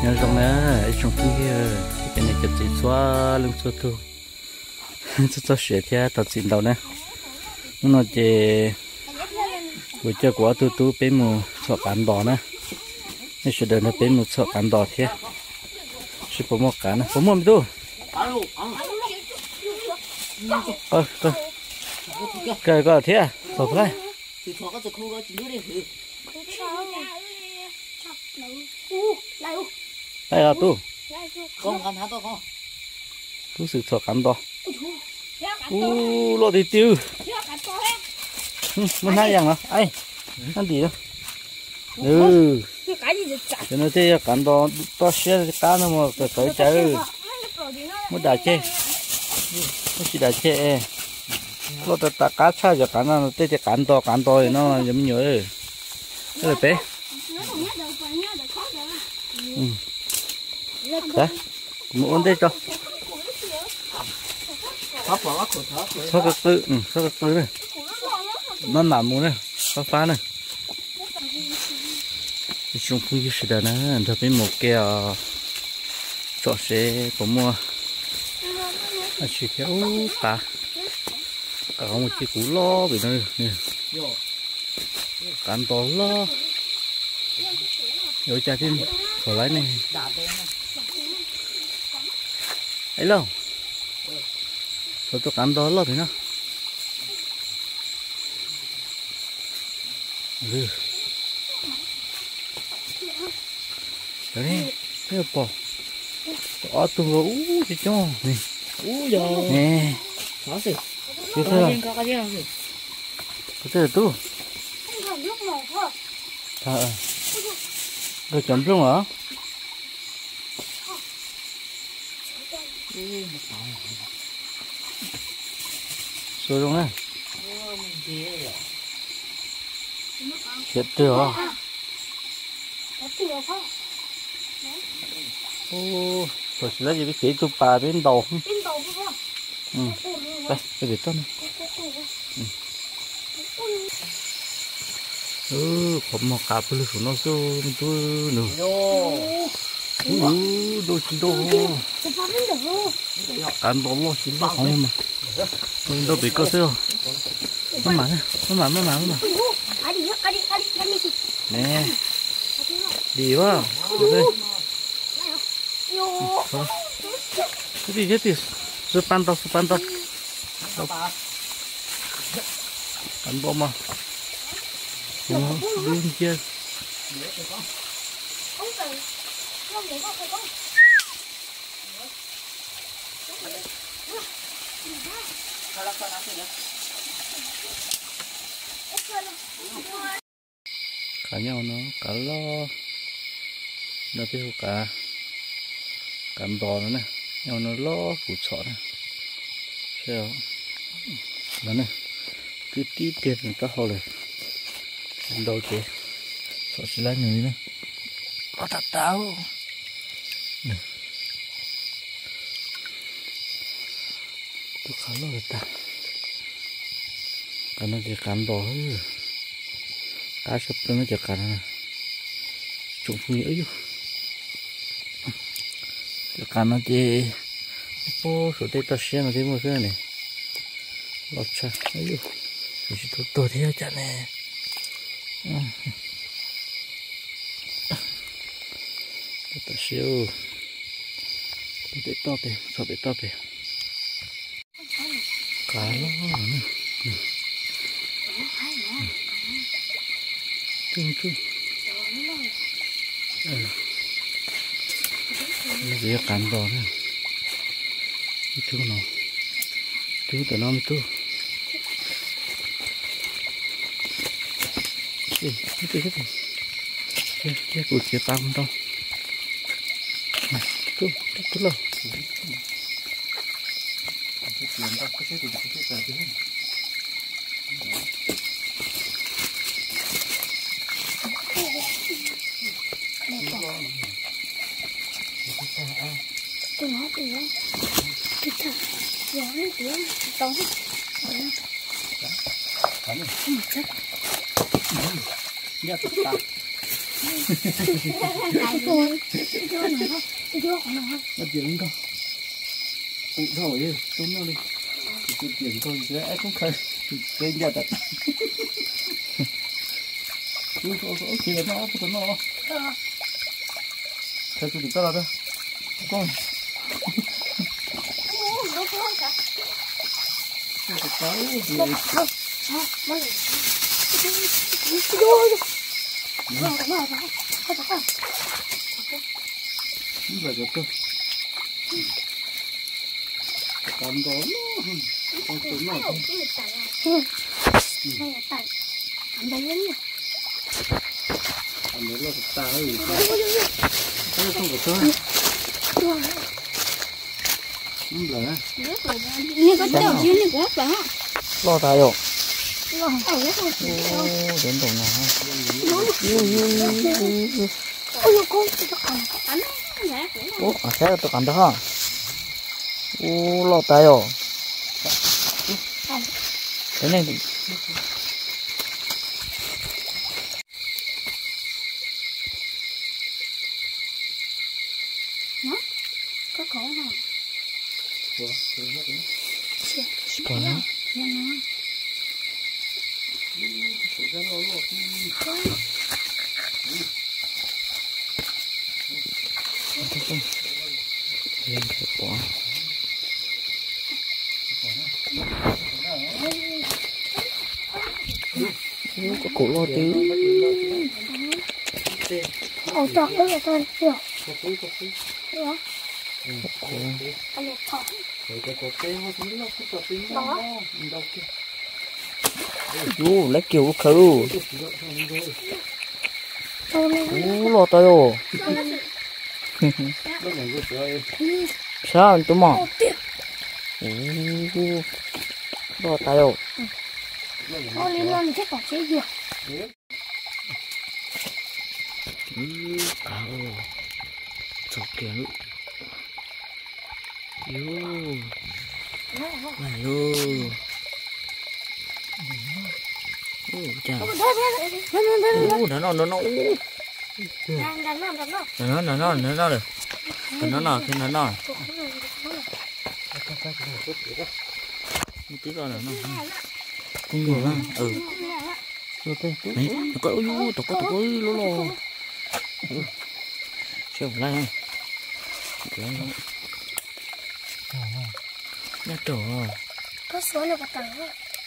nhớ trong đó trong cái này chụp chỉ xóa lưng xóa thu xóa sẹt theo tập xin đầu nè nó chỉ buổi chiều của tôi bên một sọ cán đỏ nè nên sẽ đợi nó bên một sọ cán đỏ thế sẽ có một cán có một đâu cái thế à tập lại đây là tu tu sự sọ cán đỏ lo thì tiêu mình hai dạng hả ai ăn gì đó cho nó thế cán đỏ to xe cá nó mà tới chơi muốn đá chơi muốn chỉ đá chơi lo ta cá cha cho cá nó thế cán to thì nó giống như vậy cái bé đấy muốn đây cho sao cái tư này nó nằm muốn này phá này chúng tôi sẽ đợi nó cho bên một cái chỗ sẽ có mua chỉ theo cả một chiếc cú lo bị nó cán to lo rồi cha thêm khỏi lấy này ấy lâu rồi tôi cán to lo thì nó đấy cái bò ở tung rồi chứ cho này giờ nè có gì chưa thấy có cái gì không có thể tu rồi chấm luôn hả sôi luôn này chết chưa ô rồi lấy gì cái tụ bà bên đầu đây cái gì tốt này có một cặp luôn nó số tôi nữa đôi chỉ đôi cán bóng lo chỉ bắt không mà đâu bị cơ sơ nó mà nè đi quá cái gì thế sepan tao cán bóng mà đương kia cả nhau nó cả lo nó tiêu cả cán đỏ nữa này nhau nó lo củ sọ này sao đó này cứ tí tiền người ta hồ này đâu chị sọ chỉ lá người nữa có thật táo tôi khá lo được ta cái nó chỉ cán đỏ cá sấp nó chỉ cán trúng nghĩa chứ chỉ cán nó chỉ ô số đây ta xem là thế một cái này lọt cha ấy chứ chỉ tôi theo chả nè ta siêu để to thế sao để to thế cá nó chung cái cán đỏ này thứ nào thứ tao nói tu cái cụt kia tao không đâu tu lo Nó chuyện không? Ủa rồi đi, xuống nó đi. Cái chuyện thôi, dễ cũng khơi. Cái nhà đặt. Ủa, kìa nó, cái nó. Thôi tôi đừng ra đó. Con. Vậy cơ. Cầm đó con trứng này không? Cầm đấy là ta ấy. Cái không có chơi. Lỡ. Ini có đầu chứ này quá đó. Lo tay rồi. Đến đầu nào? Ôi con tôi cầm cắn. Ủa, sẽ tôi cầm được hả? Lo tay rồi. Cái này thì Có cổ hả? có nó. Lên cái quả. Có cổ lo chứ. Ồ, chọc cái này thôi, hiểu. Hiểu. Lấy kiểu khâu. Lo tay rồi. Sao anh tụi mò? Lo tay rồi. Thôi lên lên chết bỏ chết gì? Cá ơi. Chọc kìa nữa. Này luôn. Chà. Nó nó. Nó được. Nó. Tí rồi nó. Không nhiều lắm. Này, nó có tao có lố. Xem lại không? Nó trổ. Có số nào tầng không?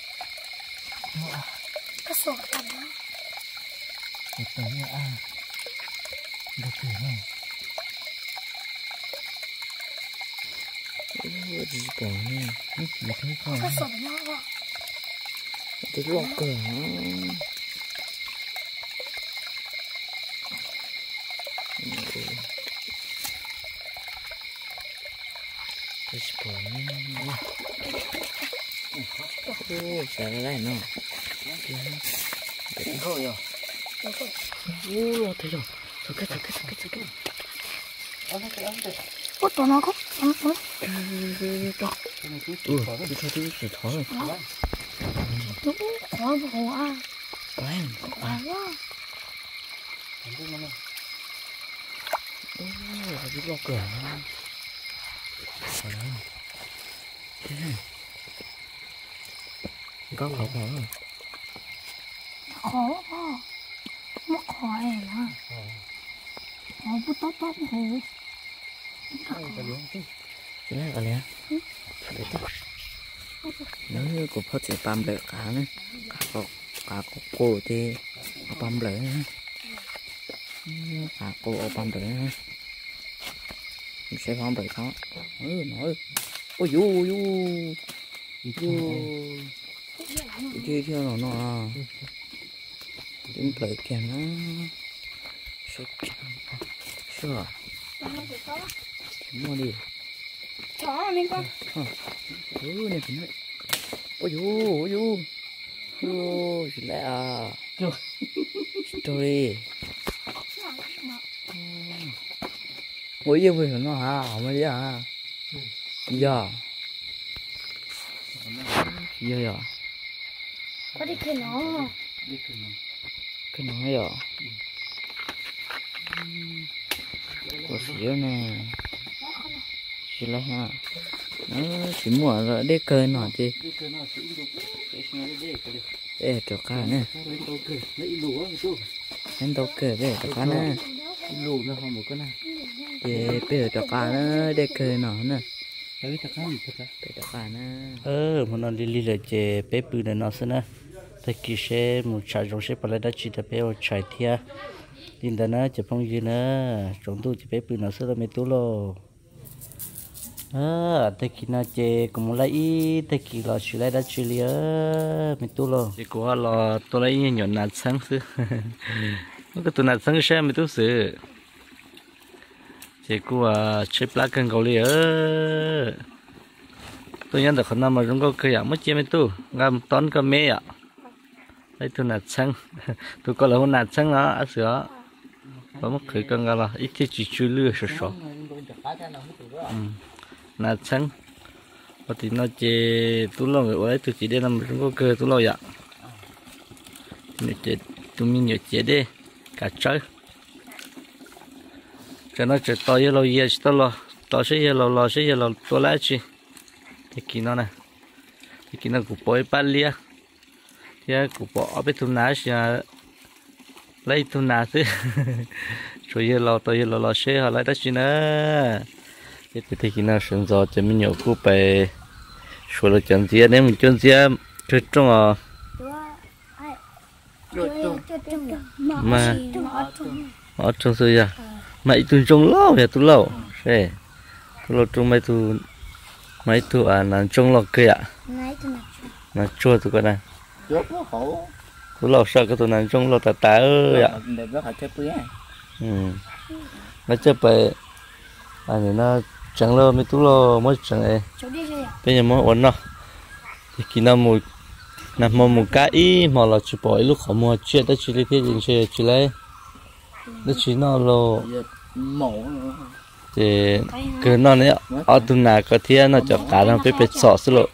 Có số tầng không? Một tầng à? Được rồi này. Gì cả này? Một thấy không? Có số nhau không? Cái lọ cửa. Cái sport này. Sao lại nó? Cái thôi rồi. Thấy rồi. Cái. Ủa, tụi nó có. Cái sẽ thở rồi. Có bộ à. Quen. Quá. Cái lọ cửa. Có khẩu khẩu rồi. Khó quá. Mất khỏi mà. Khó bút tốt hồ. Cái này là lẽ. Nếu như của phát sẽ băm lại cá này. Cá có cổ thì băm lại. Cá cổ băm lại. Mình sẽ băm lại nó. Nói. Ôi dô. Chơi theo nó à. Đến lại kìa nó. Sure. Mua đi. Chó mình con. Này thì nó. Ôi dô. Chỉ lẽ à. Story. Ôi yêu về nó hả? Không phải à. Dạ. Dạ. Có đi kia nó. Cái nó vậy. xíu nè chỉ lấy ha nó chỉ mua rồi để cười nọ chị để cho cá nè em đâu cười để cho cá nè lù nó không một cái này để bây giờ cho cá nó để cười nọ nè đấy chắc chắn thật để cho cá nè mà nó đi là chế bé bự này nó sẽ nè tại khi xe một chạy trong xe phải đã chỉ là bé ở chạy thia tin đó nó chỉ phong gì nữa chúng tôi chỉ bé bự nó sẽ là mấy túi lô tại khi nó chế cũng lấy tại khi là chỉ lấy đã chỉ lấy mấy túi lô chỉ có là tôi lấy nhỏ nát sáng xứ nó cái túi nát sáng xe mấy túi xứ chỉ có chế plug cần cầu li tôi nhớ được khả năng mà chúng có cái mất chế mấy túi ngam tón cái mé ạ đây tôi nát sáng tôi có là hôm nát sáng đó ở sữa có mất khởi cần là ít thì chỉ chui lừa sờ sờ nát sáng và thì nó chế tôi lo người ấy tôi chỉ để làm chúng có cơ tôi lo vậy nhiều chế tôi mình nhiều chế đi cả trái cho nó chế to như lâu giờ to lo to sẽ giờ lo sẽ giờ lo to lại chi thì kỹ nó này thì kỹ nó cũng bôi bát lia thì cũng bỏ ở bên thùng ná sẽ lấy thùng ná chứ rồi giờ lo to giờ lo sẽ họ lấy đó chi nữa thì kỹ nó sử dụng cho mình nhiều cũng phải số lượng chân chia nếu mình chân chia chơi trong mà ở trong suy à mấy tuần trong lâu ya tu lâu thế tu lâu trong mấy tu à là trong lâu kia là chua tu cái này tu lâu sao cái tu này trong lâu tạt tạt ơi ạ nó chơi bể anh nó chẳng lâu mấy tu lâu mới chẳng ấy bây giờ mới ổn nó thì khi nào mùi nằm một cái mà là chỉ bỏ lúc họ mua chuyện đó chỉ lấy cái gì chỉ lấy nó chỉ nó lo thì cứ nó này ở tuần nào có thể nó cho cả nó phải sọ sữa lộ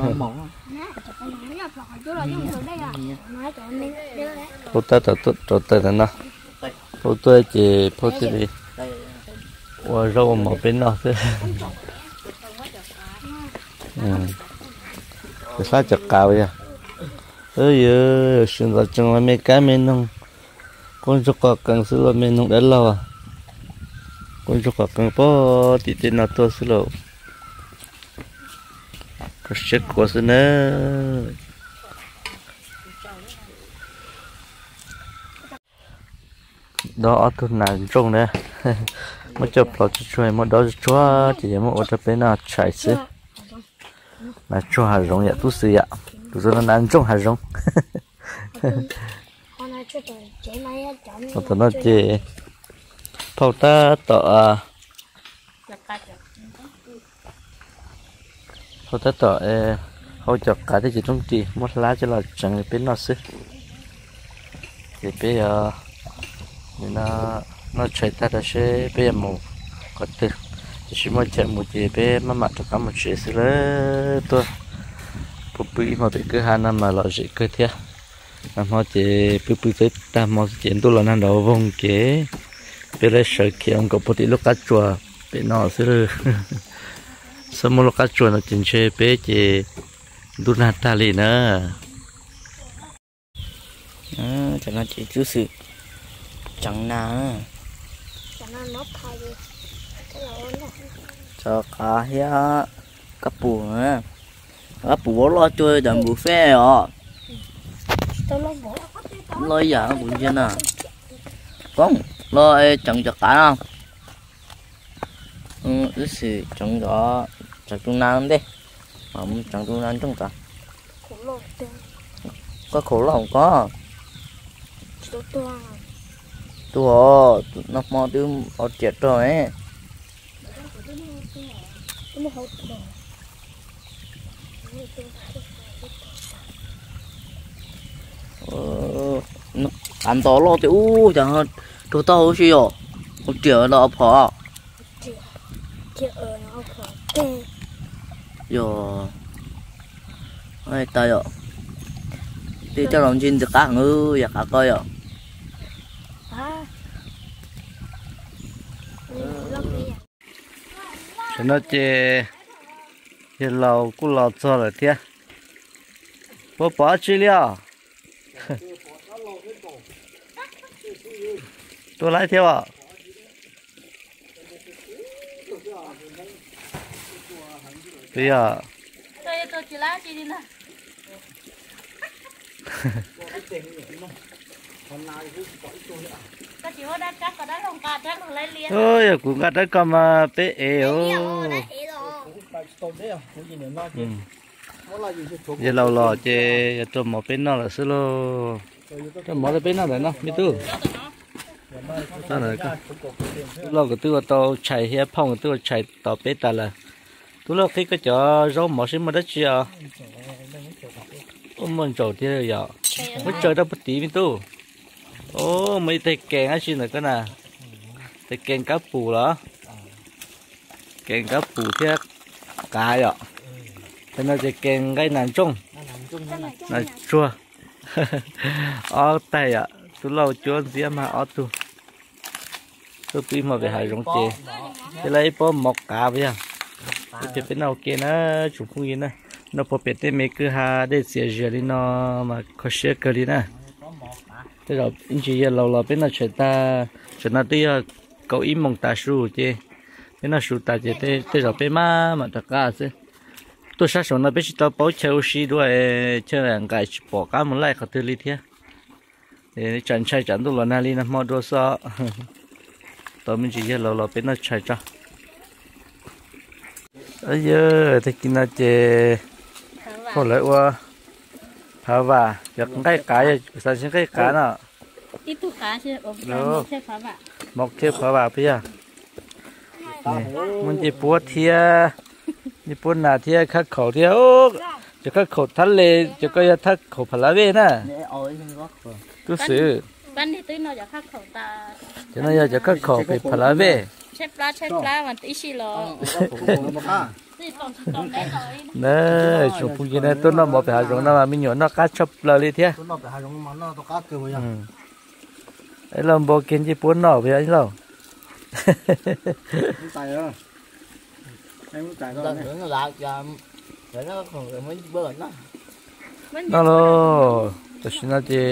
phụ ta là nó phụ tôi chỉ phụ tôi đi qua rau một bên nó thôi cái sao chặt cào vậy ơi xin lỗi trong là mấy cái mình nông con chúc có cần sữa mình nông đã lâu à con chúc có cần bỏ thì tên nào tôi sữa lộ có chết của sữa nữa đó ở thôn nào trong đấy mới chụp lọ chuối mới đó chúa chỉ mới ở bên nào chạy xí là chúa hà rong vậy tu sĩ ạ tu sĩ nó ăn trong hà rong tụi nó chỉ phao ta tọ hỗ trợ cả cái gì trong chị một lá cho là chẳng bên nào xí thì bây giờ nó chạy ta là sẽ bây giờ một có từ chỉ mới chạy một gì bây mà mặc cho cả một chuyện xí nữa tôi bự bự mà bị cứ hai năm mà lo gì cứ thế năm họ chỉ bự bự tới ta mà chuyện tôi là năm đầu vòng kế bây giờ sợ kia ông có một tí lúc cá chua bị nó xí rồi sau một lúc cá chua nó chỉnh chơi bây chỉ đun hạt ta liền nữa chẳng là chỉ chú sự chẳng nào cho cá hết cá bù nữa cá bù lo chơi đầm bù phê à lo giờ nó cũng chưa nè con lo chẳng cho cá không cái sự chẳng đó chẳng trung nam đi không chẳng trung nam trong cả có khổ lo không có tôi nó mò tiêu ở chết rồi ấy nó ăn to lo thì chẳng hạn đồ to gì rồi một triệu là phở rồi ai tay rồi đi cho lòng chín được cá ngư và cá coi rồi cho nó chơi hiện lâu cũng lâu cho rồi thế bố bỏ chi liao tôi lại theo ạ bây giờ tôi chỉ lá chi đi nè. Ta chỉ có đá cắt và đá lông cà chắc lấy liền. ôi cũng gạt đấy cầm bé eo giờ lâu lò chơi cho một bên nó là sơ lô cho một bên nó là nó biết tu sao này cơ lâu cái tôi tao chạy hết phong tôi chạy tao bé ta là tôi lâu khi cái chỗ rau mỏ xin mà đất chưa ôm mình trầu thế giờ mới chơi đâu bất tí biết tu ô mấy thầy kèn á xin là cái nào thầy kèn cá pù đó kèn cá pù thế cá vậy thế nó thầy kèn cái nàn trung là chua ó tay ạ tôi lâu chua gì mà ó tôi bị mà về hải rong chè thế lấy bó mọc cá vậy à cái bên nào kia nó chụp không yên nè nó bỏ bể tên mấy cứ ha để xẻ dừa đi nó mà có xe cơ đi nè thế rồi anh chị lâu bên nào chơi ta chơi nó đi cậu im mong ta su chứ bên nào su ta chứ thế rồi bên mà tất cả chứ tôi sáng sớm nó biết tao bảo chơi xí đuôi chơi là cái bỏ cá một lại khó tư lý thế để chọn chơi chọn tôi là na li nè mua đồ sao tao mình chỉ lâu bên nào chơi cho bây giờ thì kia nó chơi thôi lại qua phá vả giờ cái sao xin cái cá nào ít tu cá chứ một chiếc phá vả một chiếc phá vả bây giờ mình chỉ búa thia đi búa nà thia khắc khẩu thia ô chỉ khắc khẩu thắt lê chỉ có thắt khẩu phá lá về nè cứ xử ban đi tới nóจะkhắc khẩu ta cho nó giờ chỉ khắc khẩu bị phá lá về chép lá mà tí xí lò nè chụp phun gì nè tôi nó một phải dùng nó mà mình nhổ nó cá chop lời đi thế ấy là bộ kiến chỉ bốn nọ vậy anh lâu nó lo tôi xin nó chỉ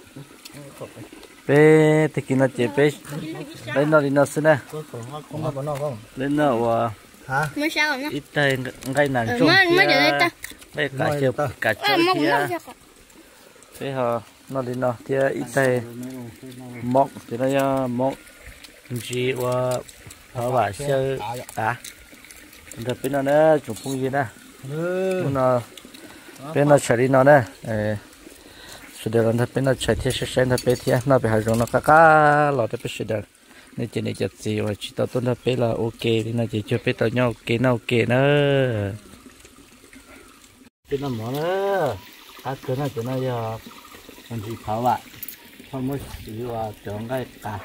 bé thì kia nó chỉ bé lên nó đi nó xin nè lên nó hả mới sao rồi ít tay ngay nản chung mới để ta đây cả chơi kia thế hả nó đi nó thì ít tay mọc thì nó mọc gì và họ bảo chơi cá thật bên nó nè chụp phun gì nè nó bên nó chạy đi nó nè sự đời nó bên nó chạy theo xe nó bên thì nó bị hại rồi nó cá lọt tới bên sự đời nên chỉ này chặt gì và chỉ tao tôi nó bé là ok thì nó chỉ cho bé tao nhau ok nữa cái nó mỏ nữa cá cỡ nó chỗ này giờ mình chỉ phá vậy không mới chỉ là chọn cái cá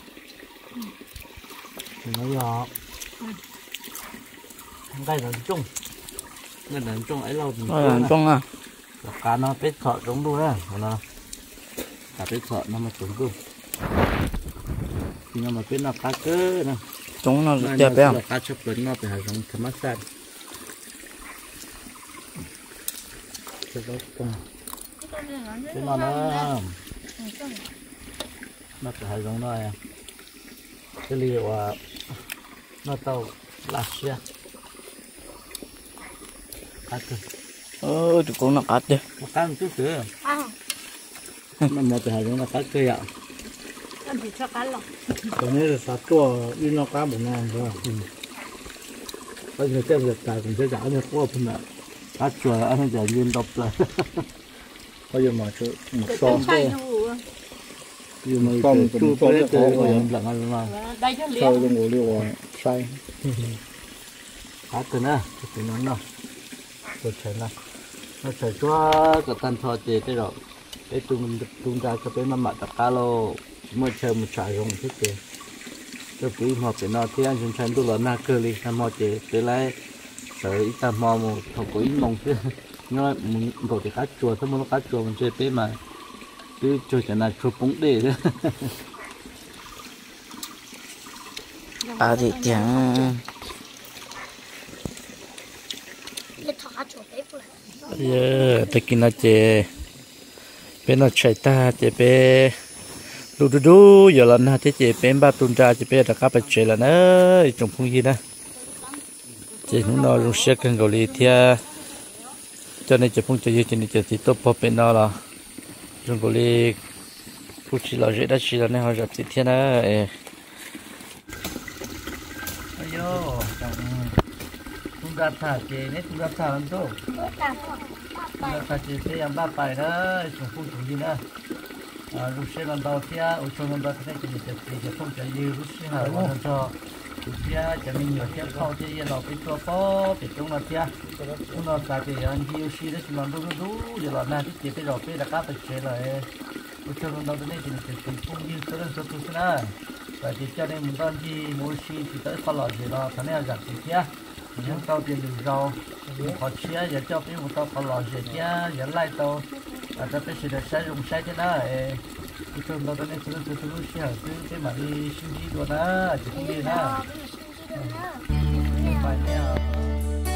thì nó giờ cái lần chung ấy lâu lần chung à cá nó bé thọ giống luôn á nó cá bé thọ nó mà trúng luôn nhưng mà cái nó cá cỡ nè chúng nó đẹp bé cá chụp lớn nó phải hay giống thơm mát xanh cái nó phải hay giống nó cái liệu nó tàu lát xe cá cỡ tụi con nó cắt đi cá một chút nữa nó phải hay giống nó cá cỡ ạ ăn thì cho cá lọc cái này là sát tua in nó cá một ngàn thôi bây giờ cái việc tài cũng sẽ trả được qua phần nào cá chua ăn giờ nhiên độc lại bây giờ mà chỗ một con đây giờ mà con chua tới tới rồi lặng ăn mà sau đó ngồi liều say cá từ nè từ nó nào rồi chạy nào nó chạy cho cái tan thọ chế cái rồi cái tung ra cái bên mà đặt cá lô mới chơi một trại rồng thế kì tôi cứ học cái nó thì anh chúng tôi lớn na cơ đi làm mò chế tới lại tới ta mò một thầu có ít mong chứ nó muốn gọi cái cá chùa thôi muốn cá chùa mình chơi té mà cứ chơi cái này chùa bóng để thôi à thì chẳng cái thọ chỗ đấy vừa giờ tôi kinh nó chè bên nó chạy ta chè bé đu đu đu giờ là na thế chè bé ba tuần ra chè bé đã cá bạch chè là nữa trồng phong gì nè chè nó luôn sẽ cần gọi đi theo cho nên chè phong chè gì chè này chè thì tốt bỏ bên nó là trồng gọi đi phụ chỉ là dễ đã chỉ là nên họ gặp thì thiên á ayo tung ra thả chè này tung ra thả làm đâu tung ra thả chè thế em ba bài đó trồng phong trồng gì nữa lúc xe lần đầu kia ở trong lần đầu cái này thì phong trồng gì lúc xe hở còn cho lúc xe cho mình nhiều xe khâu thì giờ nó bị tua phô bị trong là xe chúng nó tại vì anh yêu xe đó chúng nó đu đu đu giờ là na thì chỉ rồi cái là cá bị chế rồi ở trong lần đầu cái này thì phong như số lần số thứ nữa tại vì cho nên mình đang đi mua xe thì tới khó lọt gì đó thằng này giảm tiền kia những tàu tiền đường rau họ chia giờ cho cái một tàu khó lọt gì kia giờ lại tàu à ta phải sử dụng sai thế đó cái trường đó nên sử dụng xe cái mà đi sinh đi luôn đó chỉ không đi đó phải nha